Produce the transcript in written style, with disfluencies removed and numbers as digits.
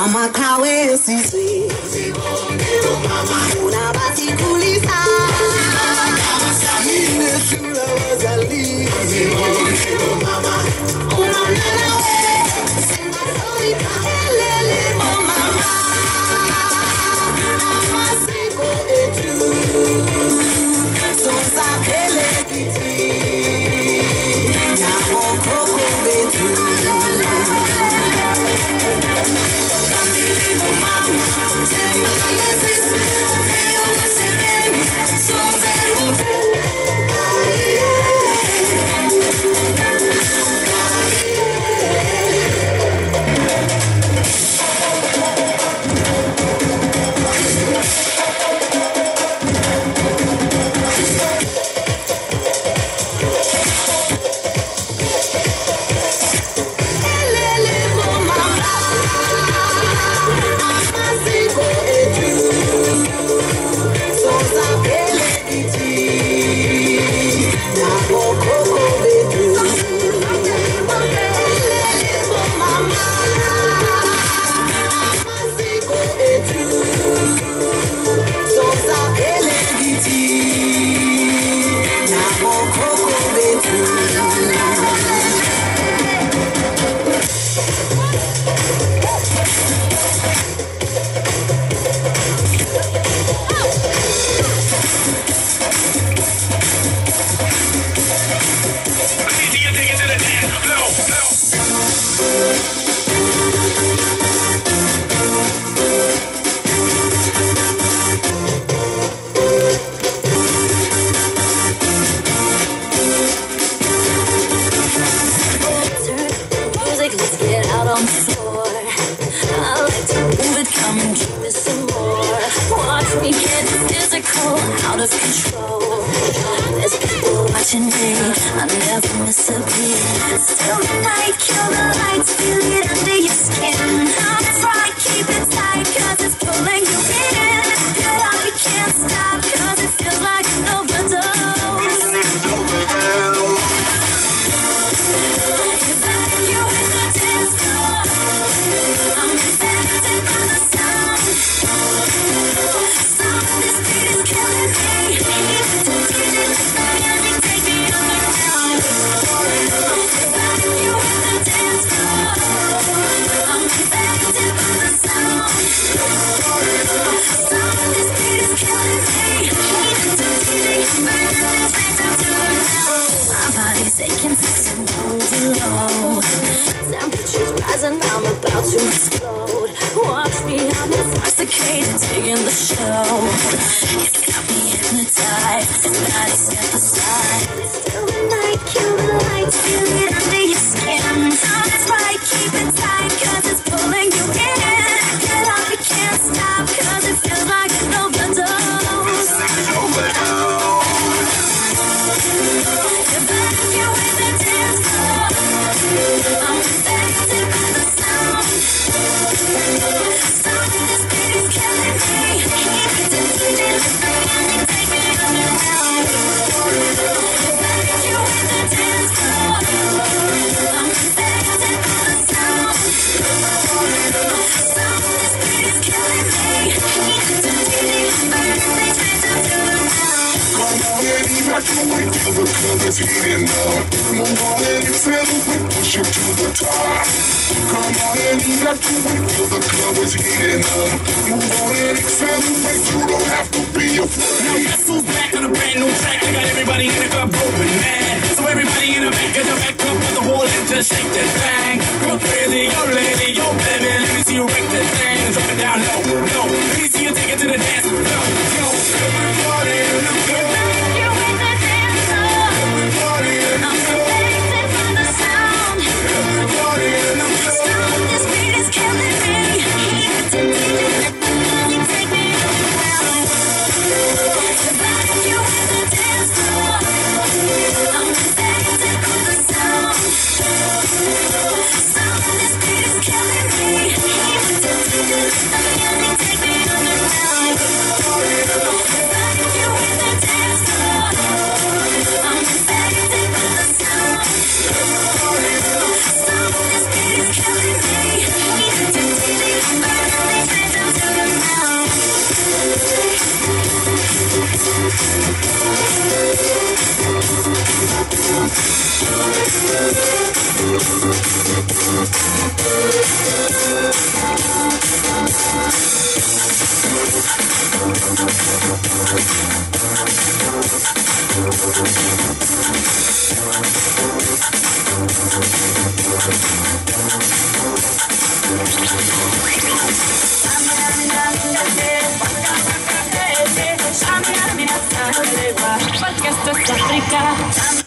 Mama kawe sisi una basi kulisa ine shula wazali mama una nana we sema sori kaelele mama mama siko etu sonza pele kiti na hoko betu Out of control. There's people watching me. I never miss a beat. Still the night, kill the lights, feel it under your skin. I'm trying to keep it tight, cause it's pulling you in. Get up, you can't stop, cause it feels like an overdose. You're back, you in the dance floor. I'm infected by the sound. Sound of this beat is killing me. Temperatures rising, I'm about to explode. Watch me, I'm intoxicated, digging the show. It's got me hypnotized, body step aside. Still the night, kill the lights, feel it under your skin. Time's right, keep it tight, cause it's pulling you in. Get up, you can't stop, cause it feels like an overdose. You're back, you're in the dance floor. I'm infected by the sound. Sound of this beat is killing me. Take me underground. You're back, you're in the dance floor. I'm infected by the sound. Sound of this beat is killing me. Got to wait till the club is heating up. Come on and accelerate, push it to the top. Come on and you got to wait till the club is heating up. Move on and accelerate, you don't have to be afraid. Now guess who's back on a brand new track? I got everybody in the club moving, man. So everybody in the back, get the back up on the wall and just shake that thing. Go crazy, yo lady, yo baby, let me see you break that thing. Drop it down low, low. Let me see you take it to the dance floor. Yo, everybody in the club. Sound of this beat is killing me. Porque esto es África.